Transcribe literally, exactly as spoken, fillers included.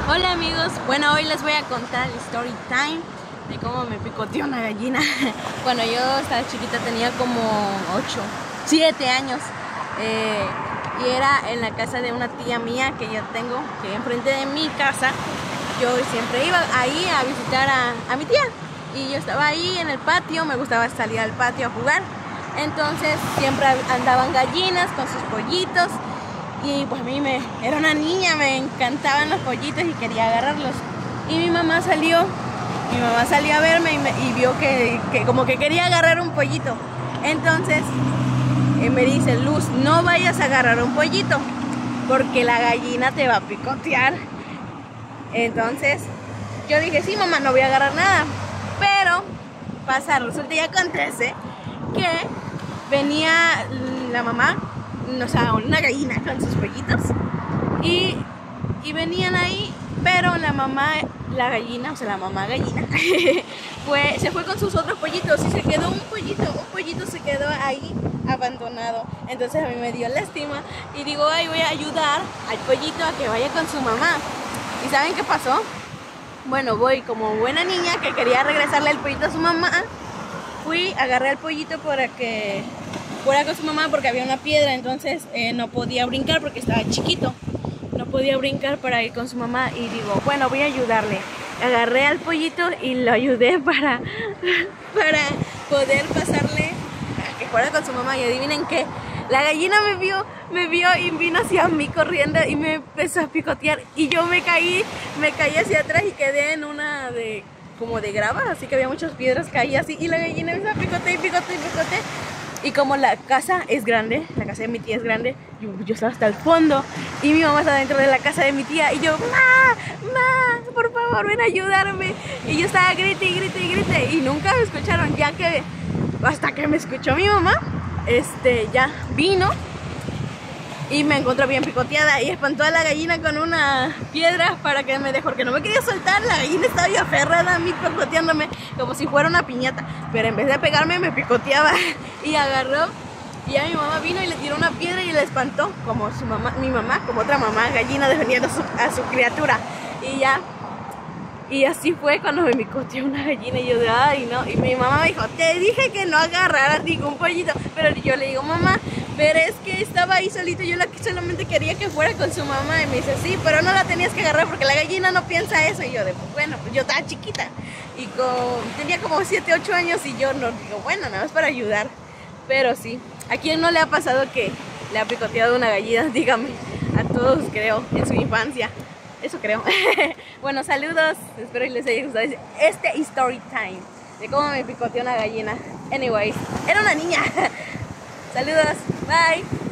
Hola amigos, bueno, hoy les voy a contar el story time de cómo me picoteó una gallina. Cuando yo estaba chiquita tenía como ocho, siete años eh, y era en la casa de una tía mía que yo tengo, que enfrente de mi casa. Yo siempre iba ahí a visitar a, a mi tía y yo estaba ahí en el patio, me gustaba salir al patio a jugar. Entonces siempre andaban gallinas con sus pollitos. Y pues a mí me, era una niña, me encantaban los pollitos y quería agarrarlos. Y mi mamá salió, mi mamá salió a verme y, me, y vio que, que como que quería agarrar un pollito. Entonces eh, me dice: Luz, no vayas a agarrar un pollito porque la gallina te va a picotear. Entonces yo dije: sí mamá, no voy a agarrar nada. Pero pasa, resulta y acontece que venía la mamá, o sea, una gallina con sus pollitos y, y venían ahí, pero la mamá, la gallina, o sea, la mamá gallina pues se fue con sus otros pollitos y se quedó un pollito, un pollito se quedó ahí abandonado. Entonces a mí me dio lástima y digo: ay, voy a ayudar al pollito a que vaya con su mamá. ¿Y saben qué pasó? Bueno, voy como buena niña que quería regresarle el pollito a su mamá. Fui, agarré al pollito para que fuera con su mamá porque había una piedra, entonces eh, no podía brincar porque estaba chiquito. No podía brincar para ir con su mamá y digo: bueno, voy a ayudarle. Agarré al pollito y lo ayudé para, para poder pasarle a que fuera con su mamá. Y adivinen qué, la gallina me vio, me vio y vino hacia mí corriendo y me empezó a picotear. Y yo me caí, me caí hacia atrás y quedé en una de... como de grava, así que había muchas piedras, caí así y la gallina me empezó a picotear y picotear y picotear. Y como la casa es grande, la casa de mi tía es grande, yo, yo estaba hasta el fondo y mi mamá estaba dentro de la casa de mi tía y yo: ¡Ma! ¡Ma! Por favor, ven a ayudarme. Y yo estaba grite y grite y grite y nunca me escucharon, ya que hasta que me escuchó mi mamá, este, ya vino y me encontró bien picoteada y espantó a la gallina con una piedra para que me dejó, porque no me quería soltar. La gallina estaba bien aferrada a mí, picoteándome como si fuera una piñata, pero en vez de pegarme me picoteaba y agarró y ya mi mamá vino y le tiró una piedra y la espantó como su mamá, mi mamá, como otra mamá gallina defendiendo a su, a su criatura. Y ya, y así fue cuando me picoteó una gallina y yo de ay no, y mi mamá me dijo: te dije que no agarraras ningún pollito. Pero yo le digo: mamá, pero es que estaba ahí solito, yo la que solamente quería que fuera con su mamá. Y me dice: sí, pero no la tenías que agarrar porque la gallina no piensa eso. Y yo de bueno, pues yo estaba chiquita y con, tenía como siete, ocho años y yo no digo bueno, nada más para ayudar. Pero sí, ¿a quién no le ha pasado que le ha picoteado una gallina? Dígame, a todos creo, en su infancia. Eso creo. Bueno, saludos, espero que les haya gustado este story time de cómo me picoteó una gallina. Anyways, era una niña. Saludos, bye.